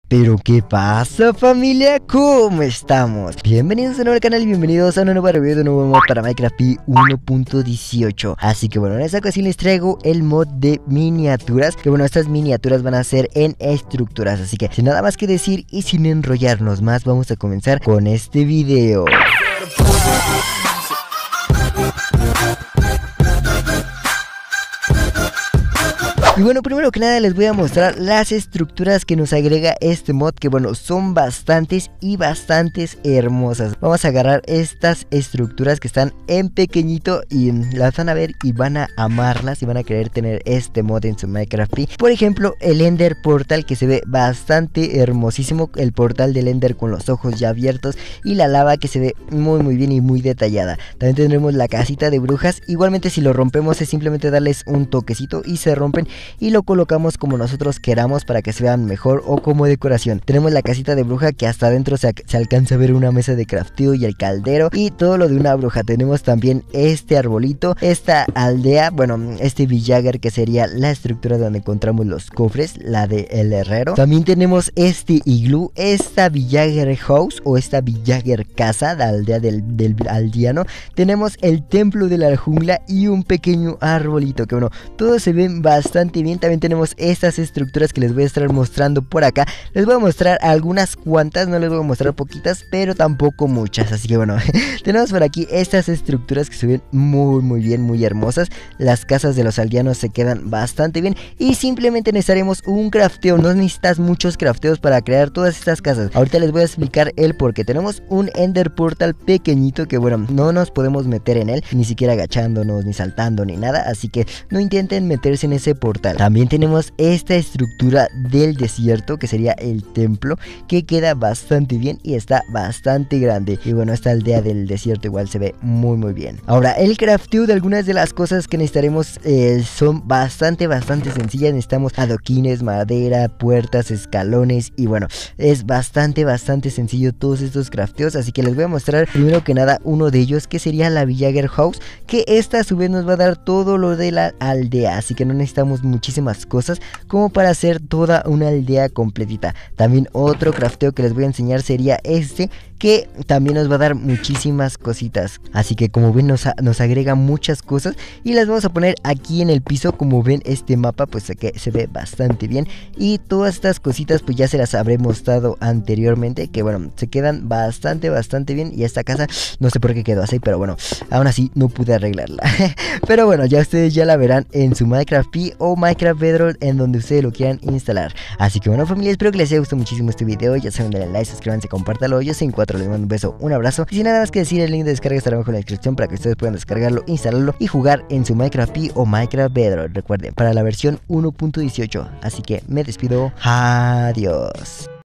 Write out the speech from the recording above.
Pero ¿qué pasa, familia? ¿Cómo estamos? Bienvenidos de nuevo al canal y bienvenidos a una nueva review de un nuevo mod para Minecraft Pi 1.18. Así que bueno, en esta ocasión les traigo el mod de miniaturas. Que bueno, estas miniaturas van a ser en estructuras. Así que sin nada más que decir y sin enrollarnos más, vamos a comenzar con este video. Y bueno, primero que nada les voy a mostrar las estructuras que nos agrega este mod, que bueno, son bastantes y bastantes hermosas. Vamos a agarrar estas estructuras que están en pequeñito y las van a ver y van a amarlas y van a querer tener este mod en su Minecraft Pi. Por ejemplo, el Ender Portal, que se ve bastante hermosísimo, el portal del Ender con los ojos ya abiertos y la lava que se ve muy bien y muy detallada. También tendremos la casita de brujas. Igualmente, si lo rompemos es simplemente darles un toquecito y se rompen y lo colocamos como nosotros queramos para que se vean mejor o como decoración. Tenemos la casita de bruja, que hasta adentro se alcanza a ver una mesa de crafteo y el caldero y todo lo de una bruja. Tenemos también este arbolito, esta aldea, bueno, este villager, que sería la estructura donde encontramos los cofres, la de el herrero. También tenemos este iglú, esta villager house o esta villager casa, la aldea del aldeano. Tenemos el templo de la jungla y un pequeño arbolito, que bueno, todos se ven bastante bien. También tenemos estas estructuras que les voy a estar mostrando por acá. Les voy a mostrar algunas cuantas, no les voy a mostrar poquitas, pero tampoco muchas. Así que bueno, tenemos por aquí estas estructuras que se ven muy bien, muy hermosas. Las casas de los aldeanos se quedan bastante bien y simplemente necesitaremos un crafteo. No necesitas muchos crafteos para crear todas estas casas. Ahorita les voy a explicar el por qué. Tenemos un Ender Portal pequeñito que bueno, no nos podemos meter en él, ni siquiera agachándonos, ni saltando, ni nada. Así que no intenten meterse en ese portal. También tenemos esta estructura del desierto, que sería el templo, que queda bastante bien y está bastante grande. Y bueno, esta aldea del desierto igual se ve muy bien. Ahora, el crafteo de algunas de las cosas que necesitaremos son bastante sencillas. Necesitamos adoquines, madera, puertas, escalones y bueno, es bastante sencillo todos estos crafteos. Así que les voy a mostrar primero que nada uno de ellos, que sería la villager house, que esta a su vez nos va a dar todo lo de la aldea. Así que no necesitamos muchísimas cosas como para hacer toda una aldea completita. También otro crafteo que les voy a enseñar sería este, que también nos va a dar muchísimas cositas. Así que como ven, nos agrega muchas cosas y las vamos a poner aquí en el piso. Como ven, este mapa pues que se ve bastante bien y todas estas cositas pues ya se las habré mostrado anteriormente, que bueno, se quedan bastante bien. Y esta casa no sé por qué quedó así, pero bueno, aún así no pude arreglarla. Pero bueno, ya ustedes ya la verán en su Minecraft Pi o Minecraft Bedrock, en donde ustedes lo quieran instalar. Así que bueno, familia, espero que les haya gustado muchísimo este video. Ya saben, denle like, suscríbanse, compártalo. Yo soy Encuatro, les mando un beso, un abrazo. Y sin nada más que decir, el link de descarga estará abajo en la descripción para que ustedes puedan descargarlo, instalarlo y jugar en su Minecraft Pi o Minecraft Bedrock. Recuerden, para la versión 1.18. Así que me despido. Adiós.